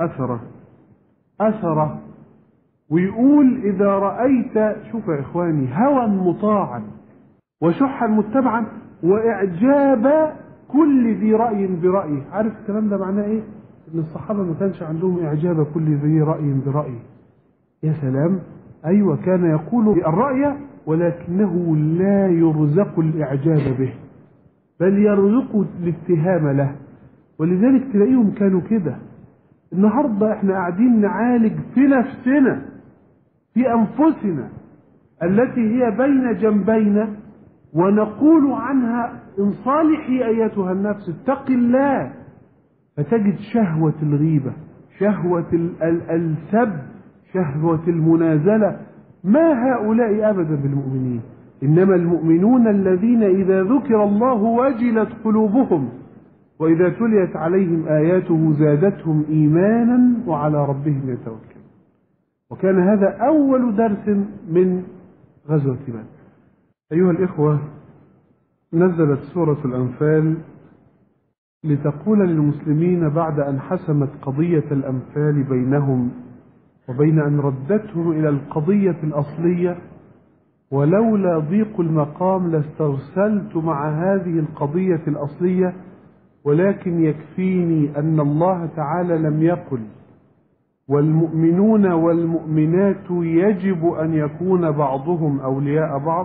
أثرة، ويقول إذا رأيت، شوف يا إخواني، هوى مطاعا وشحا متبعا وإعجاب كل ذي رأي برأيه. عارف الكلام ده معناه إيه؟ إن الصحابة ما كانش عندهم إعجاب كل ذي رأي برأيه. يا سلام، أيوة، كان يقول الرأي ولكنه لا يرزق الإعجاب به، بل يرزق الاتهام له. ولذلك تلاقيهم كانوا كده. النهاردة احنا قاعدين نعالج في نفسنا، في أنفسنا التي هي بين جنبينا، ونقول عنها انصالحي أيتها النفس اتق الله، فتجد شهوة الغيبة، شهوة السب، شهوة المنازلة. ما هؤلاء أبدا بالمؤمنين، إنما المؤمنون الذين إذا ذكر الله وجلت قلوبهم وإذا تليت عليهم آياته زادتهم إيمانا وعلى ربهم يتوكلون. وكان هذا أول درس من غزوة بدر. أيها الإخوة، نزلت سورة الأنفال لتقول للمسلمين بعد أن حسمت قضية الأنفال بينهم وبين أن ردتهم إلى القضية الأصلية، ولولا ضيق المقام لاسترسلت مع هذه القضية الأصلية، ولكن يكفيني أن الله تعالى لم يقل والمؤمنون والمؤمنات يجب أن يكون بعضهم أولياء بعض،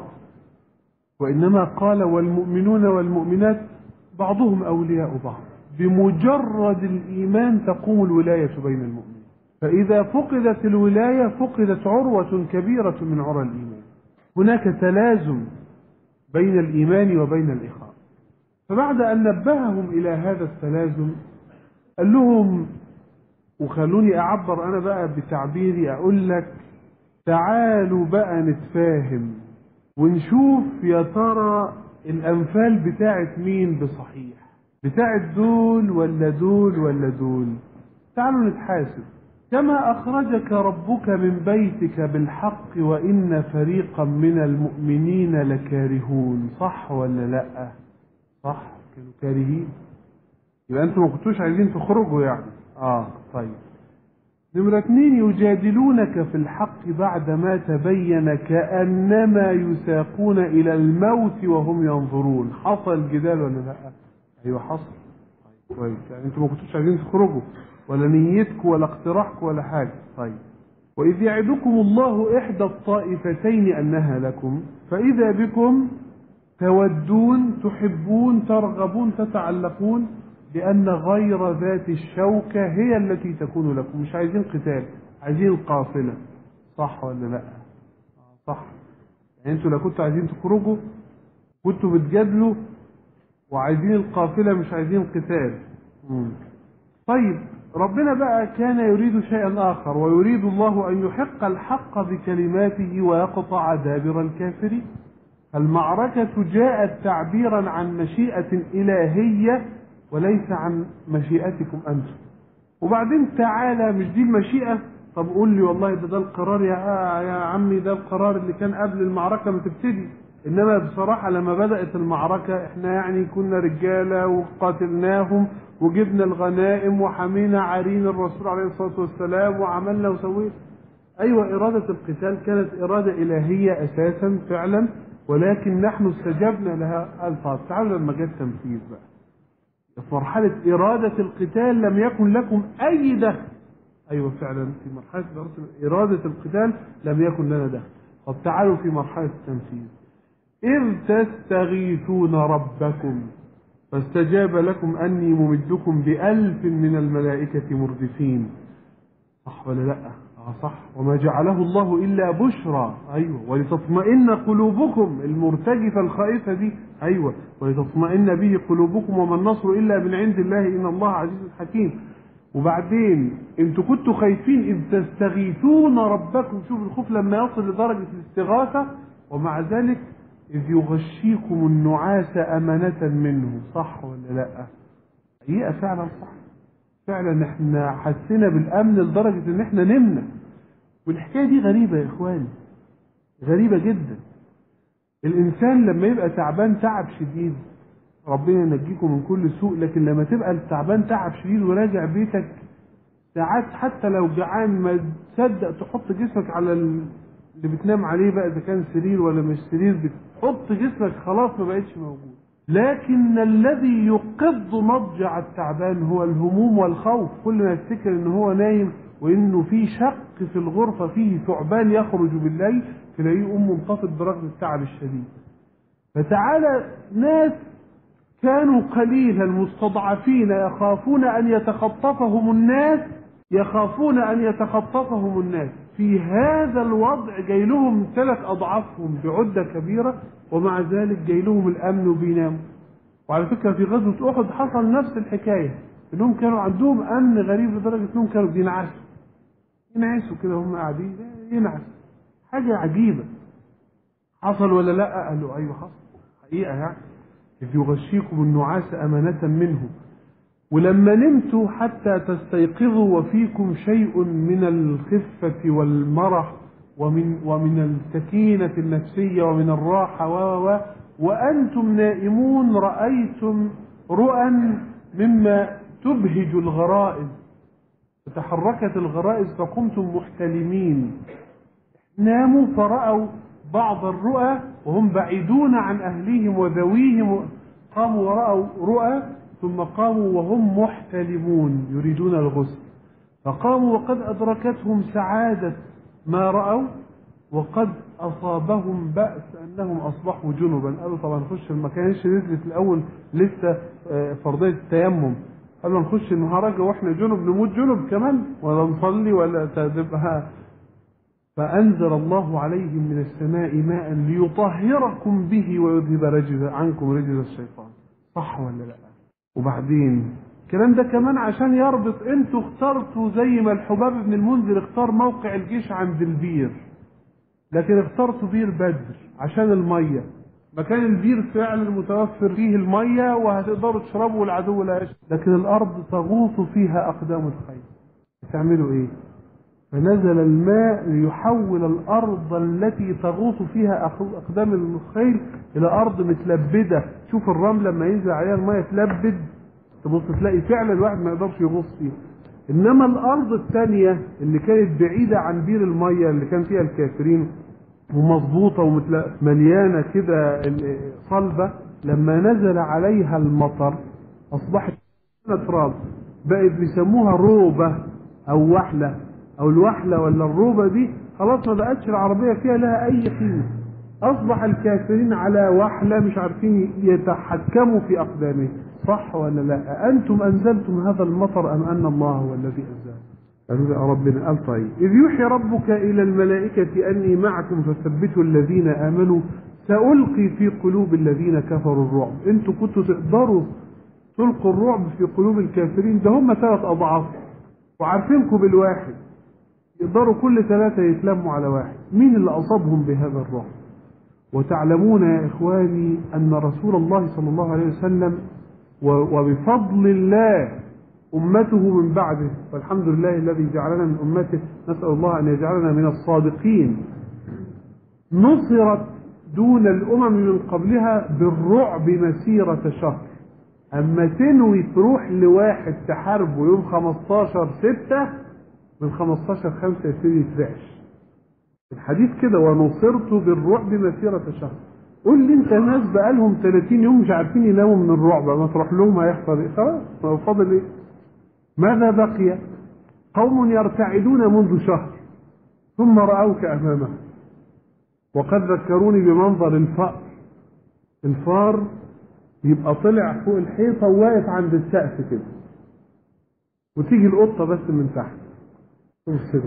وإنما قال والمؤمنون والمؤمنات بعضهم أولياء بعض. بمجرد الإيمان تقوم الولاية بين المؤمنين، فإذا فقدت الولاية فقدت عروة كبيرة من عرى الإيمان. هناك تلازم بين الإيمان وبين الإخاء. فبعد أن نبههم إلى هذا التلازم قال لهم، وخلوني أعبر أنا بقى بتعبيري، أقول لك تعالوا بقى نتفاهم ونشوف يا ترى الأنفال بتاعت مين بصحيح، بتاعت دول ولا دول ولا دول. تعالوا نتحاسب. كما أخرجك ربك من بيتك بالحق وإن فريقا من المؤمنين لكارهون. صح ولا لأ؟ صح، كانوا كارهين. يبقى أنتم ما كنتوش عايزين تخرجوا يعني. طيب. نمرة 2، يجادلونك في الحق بعدما تبين كأنما يساقون إلى الموت وهم ينظرون. حصل جدال ولا لأ؟ أيوة حصل. كويس، يعني انتوا ما كنتوش عايزين تخرجوا ولا نيتكم ولا اقتراحكم ولا حاجة. طيب. وإذ يعدكم الله إحدى الطائفتين أنها لكم فإذا بكم تودون تحبون ترغبون تتعلقون بأن غير ذات الشوكة هي التي تكون لكم. مش عايزين قتال، عايزين قافلة. صح ولا لا؟ صح. يعني انتوا لو كنتوا عايزين تخرجوا كنتوا بتجادلوا وعايزين القافلة مش عايزين قتال. طيب ربنا بقى كان يريد شيئا آخر، ويريد الله أن يحق الحق بكلماته ويقطع دابر الكافرين. المعركة جاءت تعبيرا عن مشيئة إلهية وليس عن مشيئتكم أنتم. وبعدين تعالى، مش دي المشيئة؟ طب قول لي والله ده القرار يا عمي، ده القرار اللي كان قبل المعركة ما تبتدي. إنما بصراحة لما بدأت المعركة إحنا يعني كنا رجالة وقاتلناهم وجبنا الغنائم وحمينا عرين الرسول عليه الصلاة والسلام وعملنا وسوينا. أيوة، إرادة القتال كانت إرادة إلهية أساسا فعلا، ولكن نحن استجبنا لها. ألفاظ. تعالوا لما جاء التنفيذ بقى، في مرحلة إرادة القتال لم يكن لكم أي دخل. أيوة فعلا، في مرحلة إرادة القتال لم يكن لنا دخل. طب تعالوا في مرحلة التنفيذ. إذ تستغيثون ربكم فاستجاب لكم أني ممدكم ب1000 من الملائكة مردفين. صح ولا لا؟ صح. وما جعله الله إلا بشرى. أيوة. ولتطمئن قلوبكم، المرتجفة الخائفة دي. أيوة. ولتطمئن به قلوبكم وما النصر إلا من عند الله إن الله عزيز حكيم. وبعدين انتوا كنتوا خايفين إذ تستغيثون ربكم. شوف الخوف لما يصل لدرجة الاستغاثة. ومع ذلك إذ يغشيكم النعاس أمنة منه. صح ولا لا؟ حقيقة فعلا صح. فعلا احنا حسينا بالأمن لدرجة ان احنا نمنا. والحكاية دي غريبة يا اخواني، غريبة جدا. الإنسان لما يبقى تعبان تعب شديد ربنا ينجيكم من كل سوء، لكن لما تبقى تعبان تعب شديد وراجع بيتك ساعات حتى لو جعان ما تصدق تحط جسمك على اللي بتنام عليه بقى، إذا كان سرير ولا مش سرير، بتحط جسمك خلاص ما بقتش موجود. لكن الذي يقض مضجع التعبان هو الهموم والخوف. كل ما يفتكر ان هو نايم وانه في شق في الغرفة فيه ثعبان يخرج بالليل تلاقيه منخفض برغم التعب الشديد. فتعالى ناس كانوا قليلا مستضعفين يخافون ان يتخطفهم الناس، في هذا الوضع جاي لهم 3 أضعافهم بعدة كبيرة، ومع ذلك جاي لهم الأمن وبيناموا. وعلى فكرة في غزوة أحد حصل نفس الحكاية، إنهم كانوا عندهم أمن غريب لدرجة إنهم كانوا ينعسوا كده هم قاعدين ينعسوا. حاجة عجيبة. حصل ولا لا؟ قالوا أيوه حصل حقيقة. يعني إذ يغشيكم النعاس أمانة منه. ولما نمتوا حتى تستيقظوا وفيكم شيء من الخفة والمرح ومن السكينة النفسية ومن الراحة وأنتم نائمون رأيتم رؤى مما تبهج الغرائز، فتحركت الغرائز فقمتم محتلمين. ناموا فرأوا بعض الرؤى وهم بعيدون عن أهليهم وذويهم، قاموا ورأوا رؤى ثم قاموا وهم محتلمون يريدون الغسل، فقاموا وقد أدركتهم سعادة ما رأوا وقد أصابهم بأس أنهم أصبحوا جنبا. قالوا طبعا نخش، ما كانش نزلت الأول لسه فرضية التيمم، قالوا نخش النهارده وإحنا جنب نموت جنب كمان ولا نصلي ولا تذبها. فأنزل الله عليهم من السماء ماء ليطهركم به ويذهب عنكم رجز الشيطان. صح ولا لا؟ وبعدين الكلام ده كمان عشان يربط، انتوا اخترتوا زي ما الحباب بن المنذر اختار موقع الجيش عند البير، لكن اخترتوا بير بدر عشان المية. مكان البير فعلا متوفر فيه المية وهتقدروا تشربوا والعدو لا يشرب، لكن الأرض تغوص فيها أقدام الخيل. تعملوا ايه؟ فنزل الماء ليحول الأرض التي تغوص فيها أقدام الخيل إلى أرض متلبدة. شوف الرمل لما ينزل عليها الماء تلبد، تبص تلاقي فعلا الواحد ما يقدرش يغوص فيها. إنما الأرض الثانية اللي كانت بعيدة عن بير المية اللي كان فيها الكافرين ومظبوطة ومليانة كده صلبة، لما نزل عليها المطر أصبحت تراب بقت بيسموها روبة أو وحلة، أو الوحلة ولا الروبة دي خلاص ما بقتش العربية فيها لها أي قيمة. أصبح الكافرين على وحلة مش عارفين يتحكموا في أقدامهم. صح ولا لا؟ أنتم أنزلتم هذا المطر أم أن الله هو الذي أنزل؟ قالوا يا ربنا. قال طيب إذ يوحي ربك إلى الملائكة أني معكم فثبتوا الذين آمنوا سألقي في قلوب الذين كفروا الرعب. أنتوا كنتوا تقدروا تلقوا الرعب في قلوب الكافرين، ده هم 3 أضعاف وعارفينكم بالواحد، يقدروا كل 3 يتلموا على واحد. مين اللي أصابهم بهذا الرعب؟ وتعلمون يا إخواني أن رسول الله صلى الله عليه وسلم وبفضل الله أمته من بعده، والحمد لله الذي جعلنا من أمته، نسأل الله أن يجعلنا من الصادقين، نصرت دون الأمم من قبلها بالرعب مسيرة شهر. أما تنوي تروح لواحد تحاربه يوم 15/6 من 15/5 يبتدي يترعش. الحديث كده ونصرت بالرعب مسيرة شهر. قول لي انت ناس بقالهم 30 يوم مش عارفين يناموا من الرعب، ما تروح لهم هيحصل ايه؟ خلاص فاضل ايه؟ ماذا بقي؟ قوم يرتعدون منذ شهر ثم رأوك أمامهم. وقد ذكروني بمنظر الفأر. الفار يبقى طلع فوق الحيطة وواقف عند السقف كده، وتيجي القطة بس من تحت كده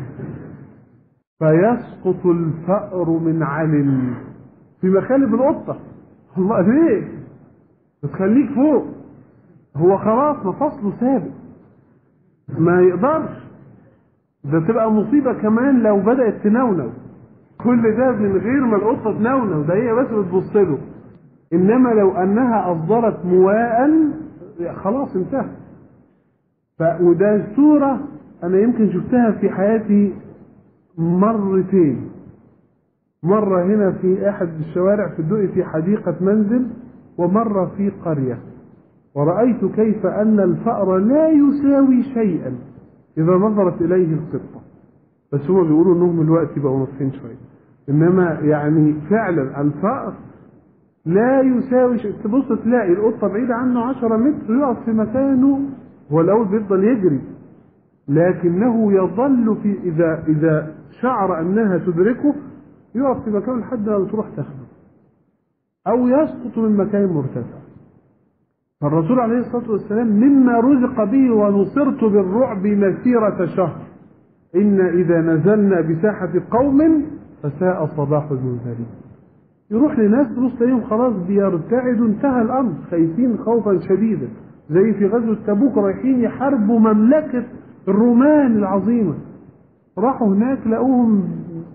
فيسقط الفأر من علم في مخالب القطة. الله ليه؟ بتخليك فوق، هو خلاص مفاصله ثابت ما يقدرش. ده تبقى مصيبة كمان لو بدأت تنونو، كل ده من غير ما القطة تنونو، ده هي بس بتبص له. إنما لو أنها أصدرت مواء خلاص انتهى. وده صورة أنا يمكن شفتها في حياتي مرتين. مرة هنا في أحد الشوارع في الدقي في حديقة منزل، ومرة في قرية، ورأيت كيف أن الفأر لا يساوي شيئا إذا نظرت إليه القطة. بس هم بيقولوا أنهم الوقت بقوا نصفين شوية، إنما يعني فعلا الفأر لا يساوي شيء. تبص تلاقي القطة بعيدة عنه 10 متر يقف في مكانه، هو الأول بيفضل يجري لكنه يظل في إذا شعر أنها تدركه يقف في مكانه لحد ما تروح تاخده أو يسقط من مكان مرتفع. فالرسول عليه الصلاة والسلام مما رزق به ونصرت بالرعب مسيرة شهر. إن إذا نزلنا بساحة قوم فساء صباح المنذرين. يروح لناس تبص تلاقيهم خلاص بيرتعدوا، انتهى الأمر، خايفين خوفا شديدا، زي في غزوة تبوك رايحين يحاربوا مملكة الرومان العظيمة، راحوا هناك لقوهم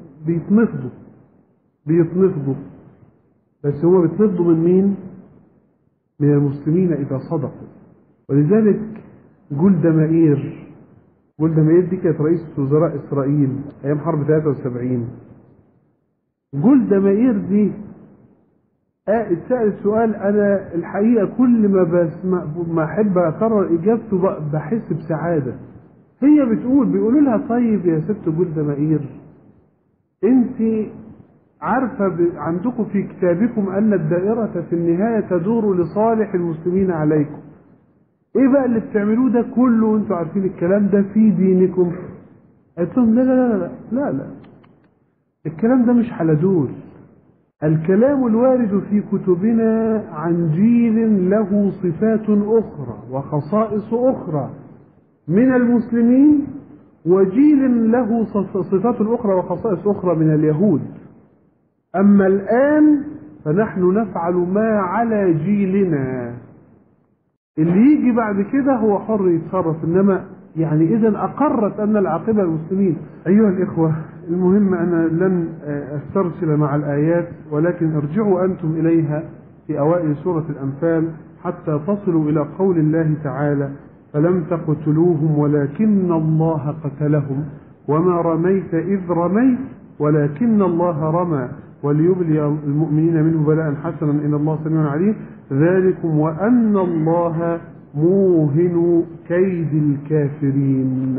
بيتنفضوا. بس هو بيتنفضوا من مين؟ من المسلمين إذا صدقوا. ولذلك جولدا مائير دي كانت رئيسة وزراء إسرائيل أيام حرب 73. جولدا مائير دي اتسأل سؤال أنا الحقيقة كل ما أحب أكرر إجابته بحس بسعادة. هي بيقولوا لها طيب يا ست جولدا مائير، أنت عارفة عندكم في كتابكم أن الدائرة في النهاية تدور لصالح المسلمين عليكم، إيه بقى اللي بتعملوه ده كله وأنتوا عارفين الكلام ده في دينكم؟ قلت لهم لا الكلام ده مش على دول. الكلام الوارد في كتبنا عن جيل له صفات أخرى وخصائص أخرى من المسلمين، وجيل له صفات أخرى وخصائص أخرى من اليهود. أما الآن فنحن نفعل ما على جيلنا، اللي يجي بعد كده هو حر يتصرف. إنما يعني إذن أقرت أن العاقبة المسلمين. أيها الإخوة، المهم أنا لن أسترسل مع الآيات، ولكن ارجعوا أنتم إليها في أوائل سورة الأنفال حتى تصلوا إلى قول الله تعالى: فلم تقتلوهم ولكن الله قتلهم وما رميت إذ رميت ولكن الله رمى وليبلي المؤمنين منه بلاء حسنا إن الله سميع عليم ذلكم وأن الله موهن كيد الكافرين.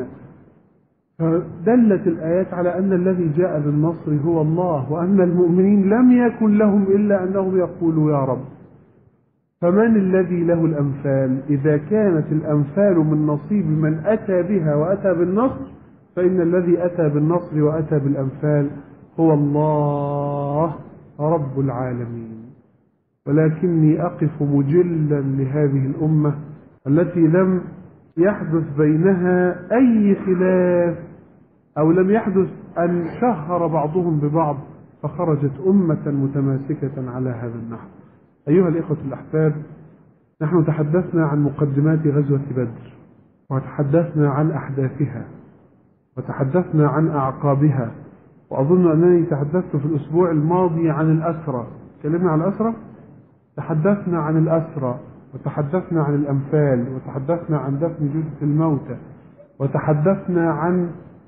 فدلت الآيات على أن الذي جاء بالنصر هو الله، وأن المؤمنين لم يكن لهم إلا أنهم يقولوا يا رب. فمن الذي له الأنفال؟ إذا كانت الأنفال من نصيب من أتى بها وأتى بالنصر، فإن الذي أتى بالنصر وأتى بالأنفال هو الله رب العالمين. ولكني أقف مجلا لهذه الأمة التي لم يحدث بينها أي خلاف، أو لم يحدث أن شهر بعضهم ببعض فخرجت أمة متماسكة على هذا النحو. أيها الإخوة الأحباب، نحن تحدثنا عن مقدمات غزوة بدر، وتحدثنا عن أحداثها، وتحدثنا عن أعقابها، وأظن أنني تحدثت في الأسبوع الماضي عن الأسرى. تكلمنا عن الأسرى؟ تحدثنا عن الأسرى، وتحدثنا عن الأنفال، وتحدثنا عن دفن جثث الموتى، وتحدثنا عن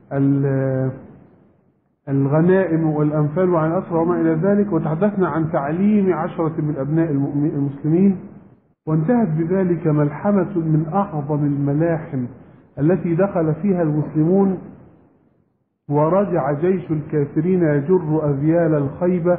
الغنائم والأنفال وعن الأسرى وما إلى ذلك، وتحدثنا عن تعليم 10 من أبناء المسلمين، وانتهت بذلك ملحمة من أعظم الملاحم التي دخل فيها المسلمون، ورجع جيش الكافرين يجر أذيال الخيبة،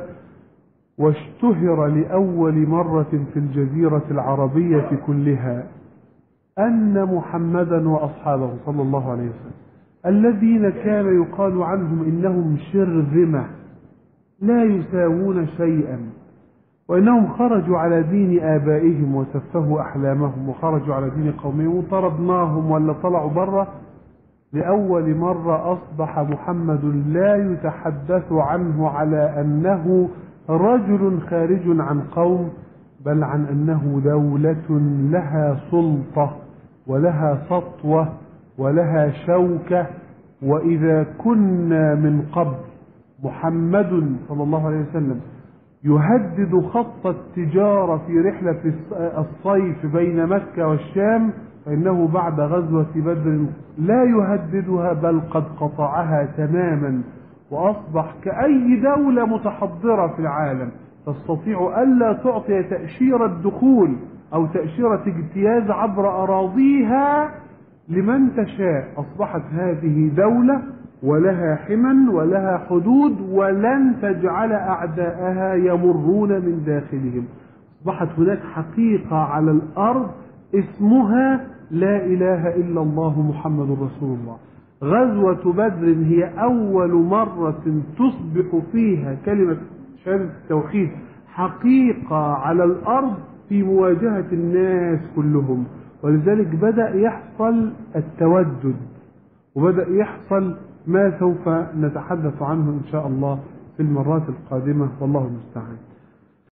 واشتهر لأول مرة في الجزيرة العربية كلها أن محمدا وأصحابه صلى الله عليه وسلم الذين كان يقال عنهم إنهم شرذمة لا يساوون شيئا، وإنهم خرجوا على دين آبائهم وسفهوا أحلامهم وخرجوا على دين قومهم وطردناهم ولا طلعوا بره، لأول مرة أصبح محمد لا يتحدث عنه على أنه رجل خارج عن قوم، بل عن أنه دولة لها سلطة ولها سطوة ولها شوكة. وإذا كنا من قبل محمد صلى الله عليه وسلم يهدد خط التجارة في رحلة الصيف بين مكة والشام، فإنه بعد غزوة بدر لا يهددها بل قد قطعها تماما، وأصبح كأي دولة متحضرة في العالم تستطيع ألا تعطي تأشيرة دخول أو تأشيرة اجتياز عبر أراضيها لمن تشاء. أصبحت هذه دولة ولها حمى ولها حدود، ولن تجعل أعداءها يمرون من داخلهم. أصبحت هناك حقيقة على الأرض اسمها لا إله إلا الله محمد رسول الله. غزوة بدر هي أول مرة تصبح فيها كلمة شهادة التوحيد حقيقة على الأرض في مواجهة الناس كلهم، ولذلك بدأ يحصل التودد، وبدأ يحصل ما سوف نتحدث عنه إن شاء الله في المرات القادمة، والله المستعان.